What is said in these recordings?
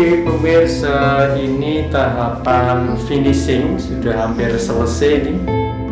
Oke pemirsa, ini tahapan finishing sudah hampir selesai nih.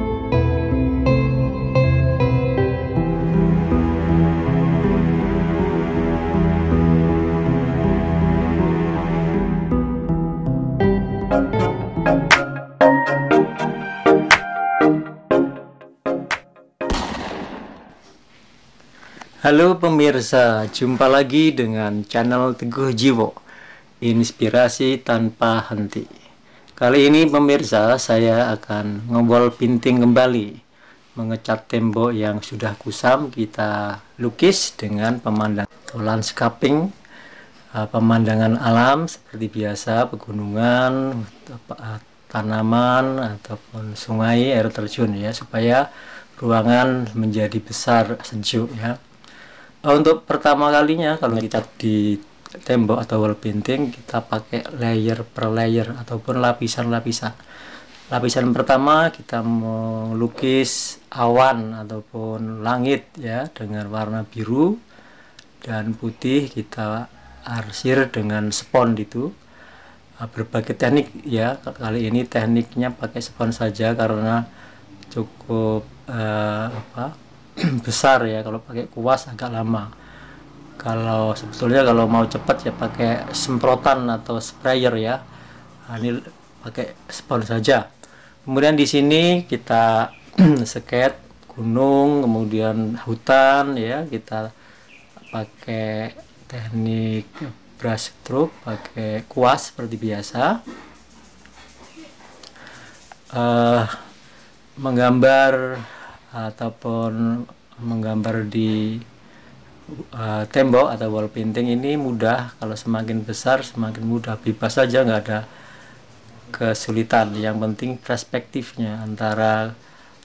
Halo pemirsa, jumpa lagi dengan channel Teguh Jiwo, inspirasi tanpa henti. Kali ini pemirsa, saya akan ngewall painting kembali, mengecat tembok yang sudah kusam. Kita lukis dengan pemandangan landscaping, pemandangan alam seperti biasa, pegunungan, tanaman ataupun sungai, air terjun ya, supaya ruangan menjadi besar, sejuk ya. Untuk pertama kalinya kalau kita di tembok atau wall painting, kita pakai layer per layer ataupun lapisan-lapisan. Lapisan pertama kita melukis awan ataupun langit ya dengan warna biru dan putih, kita arsir dengan spons itu. Berbagai teknik ya, kali ini tekniknya pakai spons saja karena cukup besar ya. Kalau pakai kuas agak lama. Kalau sebetulnya kalau mau cepat ya pakai semprotan atau sprayer ya. Nah, ini pakai spons saja. Kemudian di sini kita sket gunung, kemudian hutan ya. Kita pakai teknik brush stroke, pakai kuas seperti biasa. Menggambar ataupun menggambar di tembok atau wall painting ini mudah. Kalau semakin besar semakin mudah, bebas saja, nggak ada kesulitan. Yang penting perspektifnya antara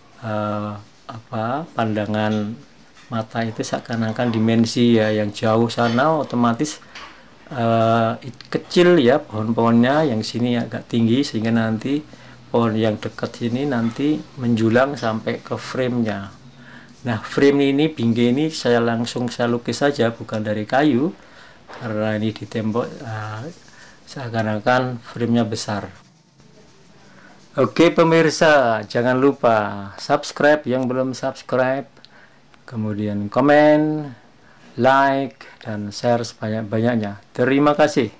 pandangan mata itu seakan-akan dimensi ya, yang jauh sana otomatis kecil ya pohon-pohonnya, yang sini agak tinggi sehingga nanti pohon yang dekat sini nanti menjulang sampai ke frame-nya. Nah, frame ini, bingkai ini saya lukis saja, bukan dari kayu, karena ini di tembok seakan-akan frame-nya besar. Oke pemirsa, jangan lupa subscribe yang belum subscribe, kemudian komen, like, dan share sebanyak-banyaknya. Terima kasih.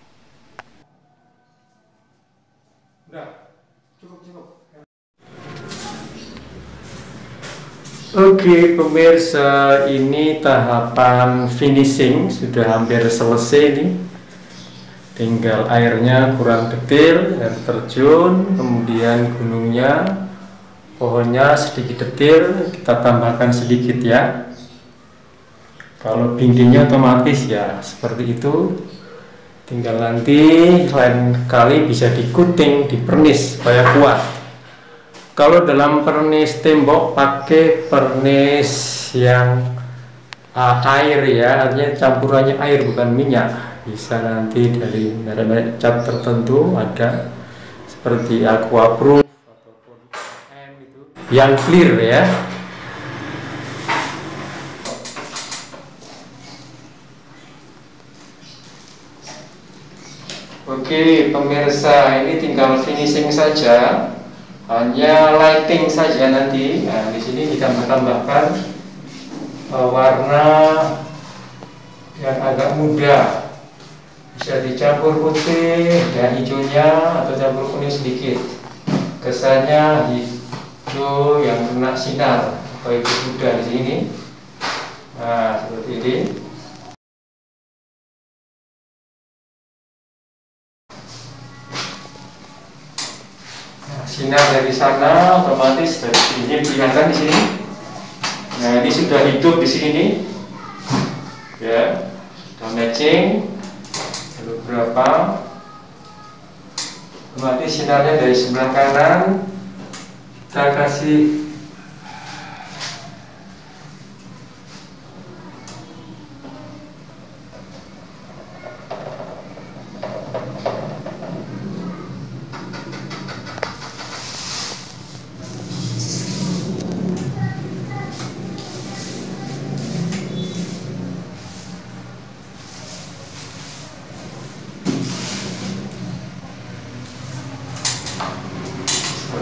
Oke pemirsa, ini tahapan finishing sudah hampir selesai nih. Tinggal airnya kurang detail, air terjun, kemudian gunungnya, pohonnya sedikit detail, kita tambahkan sedikit ya. Kalau bingkainya otomatis ya seperti itu. Tinggal nanti lain kali bisa dikuting, dipernis supaya kuat. Kalau dalam pernis tembok pakai pernis yang air ya, artinya campurannya air bukan minyak. Bisa nanti dari merek-merek cat tertentu ada seperti Aquaproof ataupun M itu yang clear ya. Oke pemirsa, ini tinggal finishing saja. Hanya lighting saja nanti. Nah, di sini kita tambahkan warna yang agak muda, bisa dicampur putih dan hijaunya atau campur kuning sedikit. Kesannya hijau yang kena sinar atau hijau muda di sini. Nah, seperti ini. Sinar dari sana otomatis dari sini kelihatan di sini. Nah, ini sudah hidup di sini ya, sudah matching. Lalu berapa otomatis sinarnya dari sebelah kanan kita kasih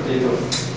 seperti itu.